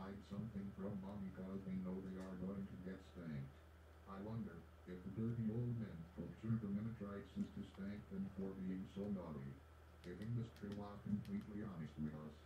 hide something from mom because they know they are going to get spanked. I wonder if the dirty old men torture the miniatrices to spank them for being so naughty. Giving this trailer completely honest with us.